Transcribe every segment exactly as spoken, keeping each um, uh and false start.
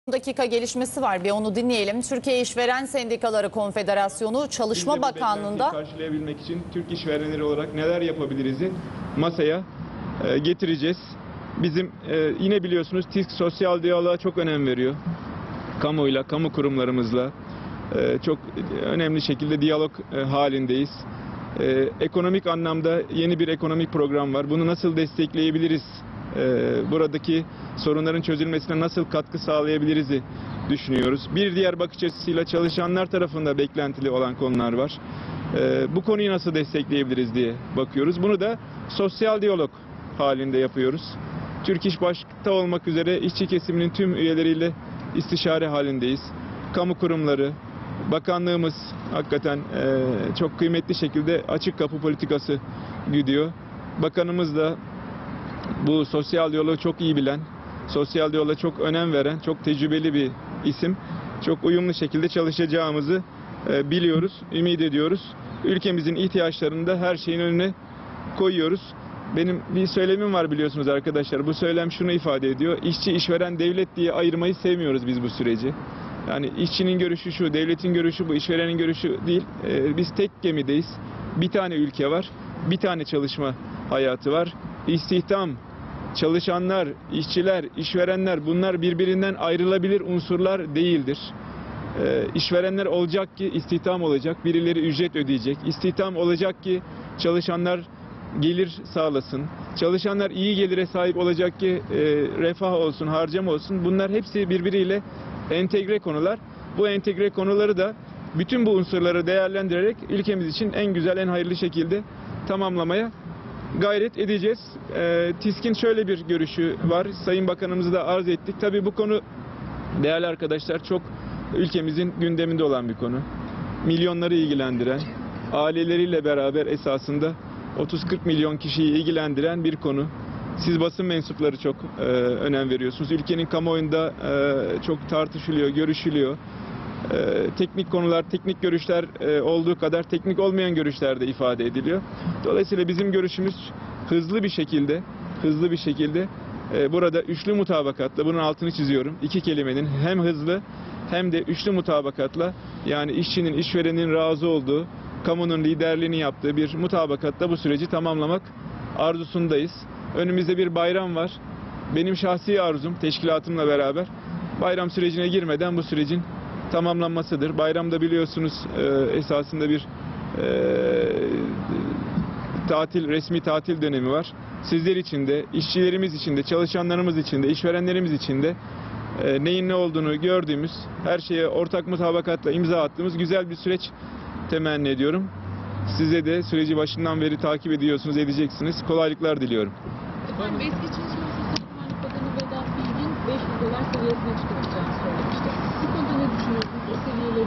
Dakika gelişmesi var. Bir onu dinleyelim. Türkiye İşveren Sendikaları Konfederasyonu Çalışma Biz de bu Bakanlığı'nda beklentiyi karşılayabilmek için Türk işverenleri olarak neler yapabiliriz'i masaya e, getireceğiz. Bizim e, yine biliyorsunuz TİSK sosyal diyaloğa çok önem veriyor. Kamuyla, kamu kurumlarımızla e, çok önemli şekilde diyalog e, halindeyiz. E, ekonomik anlamda yeni bir ekonomik program var. Bunu nasıl destekleyebiliriz? E, buradaki sorunların çözülmesine nasıl katkı sağlayabiliriz'i düşünüyoruz. Bir diğer bakış açısıyla çalışanlar tarafında beklentili olan konular var. E, bu konuyu nasıl destekleyebiliriz diye bakıyoruz. Bunu da sosyal diyalog halinde yapıyoruz. Türk İş başta olmak üzere işçi kesiminin tüm üyeleriyle istişare halindeyiz. Kamu kurumları, bakanlığımız hakikaten e, çok kıymetli şekilde açık kapı politikası güdüyor. Bakanımız da bu sosyal diyaloğu çok iyi bilen, sosyal diyaloğa çok önem veren, çok tecrübeli bir isim. Çok uyumlu şekilde çalışacağımızı e, biliyoruz, ümit ediyoruz. Ülkemizin ihtiyaçlarını da her şeyin önüne koyuyoruz. Benim bir söylemim var biliyorsunuz arkadaşlar. Bu söylem şunu ifade ediyor. İşçi, işveren, devlet diye ayırmayı sevmiyoruz biz bu süreci. Yani işçinin görüşü şu, devletin görüşü bu, işverenin görüşü değil. Ee, biz tek gemideyiz. Bir tane ülke var. Bir tane çalışma hayatı var. İstihdam, çalışanlar, işçiler, işverenler bunlar birbirinden ayrılabilir unsurlar değildir. Ee, işverenler olacak ki istihdam olacak, birileri ücret ödeyecek. İstihdam olacak ki çalışanlar gelir sağlasın. Çalışanlar iyi gelire sahip olacak ki e, refah olsun, harcama olsun. Bunlar hepsi birbiriyle entegre konular. Bu entegre konuları da bütün bu unsurları değerlendirerek ülkemiz için en güzel, en hayırlı şekilde tamamlamaya gayret edeceğiz. E, TİSK'in şöyle bir görüşü var. Sayın Bakanımızı da arz ettik. Tabii bu konu değerli arkadaşlar çok ülkemizin gündeminde olan bir konu. Milyonları ilgilendiren, aileleriyle beraber esasında otuz kırk milyon kişiyi ilgilendiren bir konu. Siz basın mensupları çok e, önem veriyorsunuz. Ülkenin kamuoyunda e, çok tartışılıyor, görüşülüyor. E, teknik konular, teknik görüşler e, olduğu kadar teknik olmayan görüşler de ifade ediliyor. Dolayısıyla bizim görüşümüz hızlı bir şekilde, hızlı bir şekilde e, burada üçlü mutabakatla, bunun altını çiziyorum. İki kelimenin hem hızlı hem de üçlü mutabakatla, yani işçinin, işverenin razı olduğu, kamunun liderliğini yaptığı bir mutabakatla bu süreci tamamlamak arzusundayız. Önümüzde bir bayram var. Benim şahsi arzum teşkilatımla beraber bayram sürecine girmeden bu sürecin tamamlanmasıdır. Bayramda biliyorsunuz e, esasında bir e, tatil, resmi tatil dönemi var. Sizler için de, işçilerimiz için de, çalışanlarımız için de, işverenlerimiz için de e, neyin ne olduğunu gördüğümüz, her şeye ortak mutabakatla imza attığımız güzel bir süreç temenni ediyorum. Size de süreci başından beri takip ediyorsunuz, edeceksiniz. Kolaylıklar diliyorum. Efendim eski Çalışma ve Sosyal Güvenlik Bakanı Vedat Bilgin beş bin dolar seviyesine çıkaracağını söylemişti. Bu konuda ne düşünüyorsunuz? O seviyeleri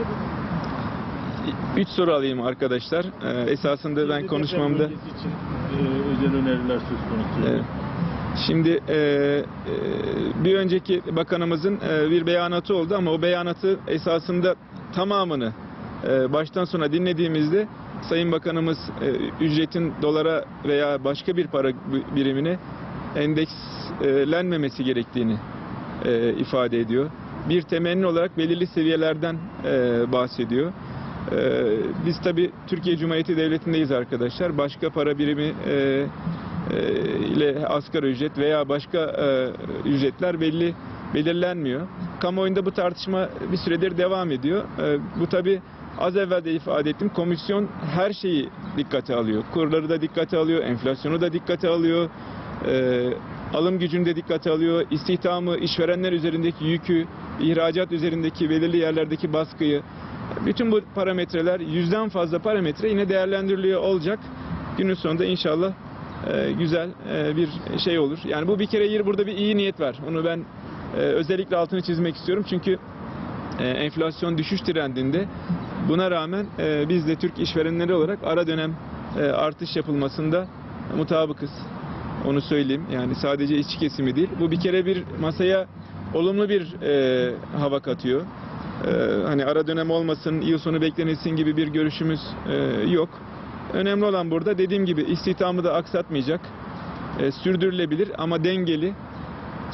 bu. Üç soru alayım arkadaşlar. Ee, esasında ben konuşmamda... için e, özel öneriler söz konusu. Evet. Şimdi e, e, bir önceki bakanımızın e, bir beyanatı oldu ama o beyanatı esasında tamamını e, baştan sona dinlediğimizde Sayın Bakanımız e, ücretin dolara veya başka bir para birimine endekslenmemesi gerektiğini e, ifade ediyor. Bir temenni olarak belirli seviyelerden e, bahsediyor. E, biz tabii Türkiye Cumhuriyeti Devleti'ndeyiz arkadaşlar. Başka para birimi e, e, ile asgari ücret veya başka e, ücretler belli belirlenmiyor. Kamuoyunda bu tartışma bir süredir devam ediyor. E, bu tabii az evvel de ifade ettim. Komisyon her şeyi dikkate alıyor. Kurları da dikkate alıyor, enflasyonu da dikkate alıyor, e, alım gücünü de dikkate alıyor, istihdamı, işverenler üzerindeki yükü, ihracat üzerindeki belirli yerlerdeki baskıyı. Bütün bu parametreler, yüzden fazla parametre yine değerlendiriliyor olacak. Günün sonunda inşallah e, güzel e, bir şey olur. Yani bu bir kere burada bir iyi niyet var. Onu ben e, özellikle altını çizmek istiyorum. Çünkü e, enflasyon düşüş trendinde. Buna rağmen e, biz de Türk işverenleri olarak ara dönem e, artış yapılmasında mutabıkız. Onu söyleyeyim. Yani sadece işçi kesimi değil. Bu bir kere bir masaya olumlu bir e, hava katıyor. E, hani ara dönem olmasın, yıl sonu beklenilsin gibi bir görüşümüz e, yok. Önemli olan burada dediğim gibi istihdamı da aksatmayacak, e, sürdürülebilir ama dengeli,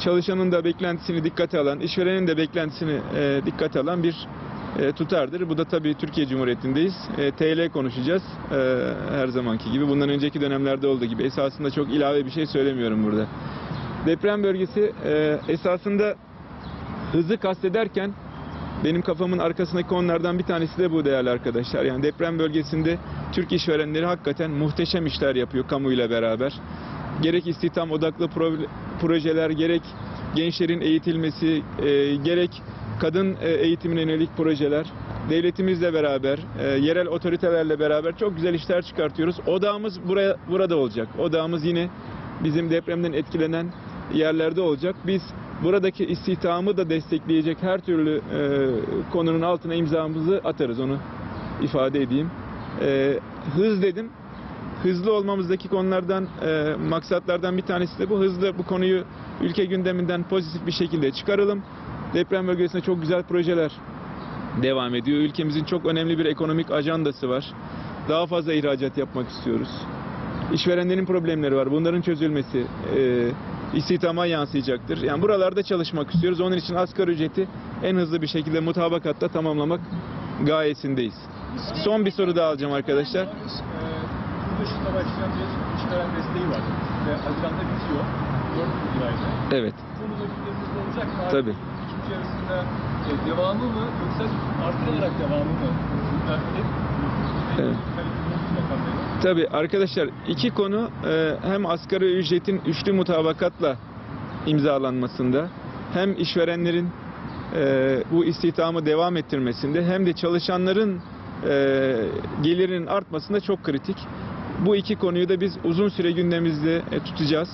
çalışanın da beklentisini dikkate alan, işverenin de beklentisini e, dikkate alan bir e, tutardır. Bu da tabii Türkiye Cumhuriyeti'ndeyiz. E, T L konuşacağız e, her zamanki gibi. Bundan önceki dönemlerde olduğu gibi. Esasında çok ilave bir şey söylemiyorum burada. Deprem bölgesi e, esasında hızı kastederken benim kafamın arkasındaki konulardan bir tanesi de bu değerli arkadaşlar. Yani deprem bölgesinde Türk işverenleri hakikaten muhteşem işler yapıyor kamuyla beraber. Gerek istihdam odaklı projeler, gerek gençlerin eğitilmesi, e, gerek kadın e, eğitimine yönelik projeler, devletimizle beraber, e, yerel otoritelerle beraber çok güzel işler çıkartıyoruz. Odağımız buraya burada olacak. Odağımız yine bizim depremden etkilenen yerlerde olacak. Biz buradaki istihdamı da destekleyecek her türlü e, konunun altına imzamızı atarız, onu ifade edeyim. E, hız dedim. Hızlı olmamızdaki konulardan, e, maksatlardan bir tanesi de bu. Hızlı bu konuyu ülke gündeminden pozitif bir şekilde çıkaralım. Deprem bölgesinde çok güzel projeler devam ediyor. Ülkemizin çok önemli bir ekonomik ajandası var. Daha fazla ihracat yapmak istiyoruz. İşverenlerin problemleri var. Bunların çözülmesi e, istihdama yansıyacaktır. Yani buralarda çalışmak istiyoruz. Onun için asgari ücreti en hızlı bir şekilde mutabakatta tamamlamak gayesindeyiz. Son bir soru daha alacağım arkadaşlar. Yurt dışında başlayan bir işveren desteği var ve Haziran'da bitiyor. dört lirayla. Evet. Konuda gündemimizde olacak mı? Tabii. İkinci arasında e, devamı mı yoksa artırarak devamı mı? Evet. Tabii arkadaşlar, iki konu e, hem asgari ücretin üçlü mutabakatla imzalanmasında, hem işverenlerin e, bu istihdamı devam ettirmesinde, hem de çalışanların e, gelirinin artmasında çok kritik. Bu iki konuyu da biz uzun süre gündemimizde e, tutacağız.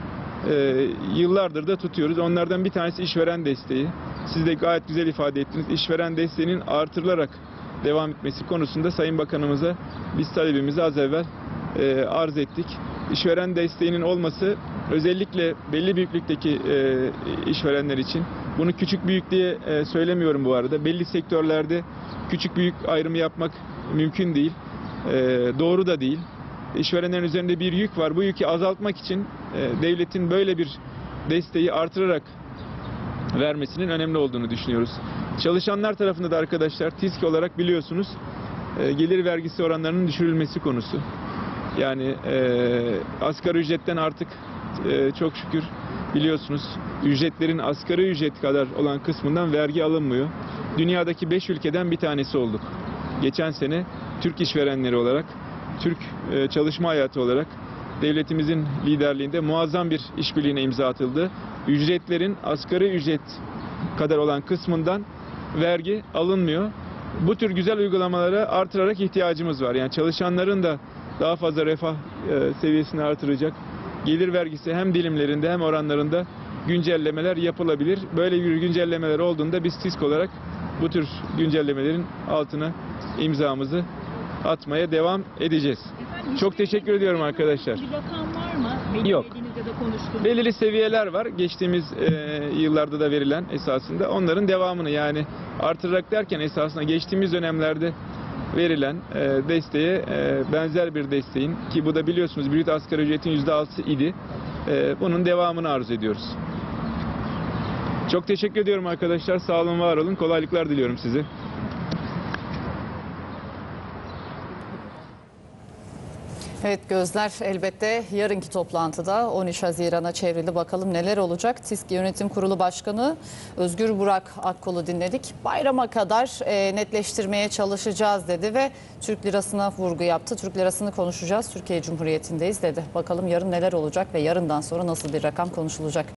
E, yıllardır da tutuyoruz. Onlardan bir tanesi işveren desteği. Siz de gayet güzel ifade ettiniz. İşveren desteğinin artırılarak devam etmesi konusunda Sayın Bakanımıza biz talebimizi az evvel e, arz ettik. İşveren desteğinin olması özellikle belli büyüklükteki e, işverenler için, bunu küçük büyük diye e, söylemiyorum bu arada. Belli sektörlerde küçük büyük ayrımı yapmak mümkün değil. E, doğru da değil. İşverenlerin üzerinde bir yük var. Bu yükü azaltmak için e, devletin böyle bir desteği artırarak vermesinin önemli olduğunu düşünüyoruz. Çalışanlar tarafında da arkadaşlar TİSK olarak biliyorsunuz e, gelir vergisi oranlarının düşürülmesi konusu. Yani e, asgari ücretten artık e, çok şükür biliyorsunuz ücretlerin asgari ücret kadar olan kısmından vergi alınmıyor. Dünyadaki beş ülkeden bir tanesi olduk. Geçen sene Türk işverenleri olarak, Türk e, çalışma hayatı olarak devletimizin liderliğinde muazzam bir işbirliğine imza atıldı. Ücretlerin asgari ücret kadar olan kısmından vergi alınmıyor. Bu tür güzel uygulamalara artırarak ihtiyacımız var. Yani çalışanların da daha fazla refah e, seviyesini artıracak gelir vergisi hem dilimlerinde hem oranlarında güncellemeler yapılabilir. Böyle bir güncellemeler olduğunda biz TİSK olarak bu tür güncellemelerin altına imzamızı atmaya devam edeceğiz. Efendim, Çok teşekkür ediyorum arkadaşlar. Bir rakam var mı? Belirlediğiniz Yok. ya da konuştuğunuz. Belirli seviyeler var. Geçtiğimiz e, yıllarda da verilen esasında. Onların devamını, yani artırarak derken esasında geçtiğimiz dönemlerde verilen e, desteğe e, benzer bir desteğin, ki bu da biliyorsunuz brüt asgari ücretin yüzde altı idi. E, bunun devamını arzu ediyoruz. Çok teşekkür ediyorum arkadaşlar. Sağ olun, var olun. Kolaylıklar diliyorum size. Evet, gözler elbette yarınki toplantıda on üç Haziran'a çevrildi. Bakalım neler olacak. TİSK Yönetim Kurulu Başkanı Özgür Burak Akkol'u dinledik. Bayrama kadar e, netleştirmeye çalışacağız dedi ve Türk lirasına vurgu yaptı. Türk lirasını konuşacağız. Türkiye Cumhuriyeti'ndeyiz dedi. Bakalım yarın neler olacak ve yarından sonra nasıl bir rakam konuşulacak.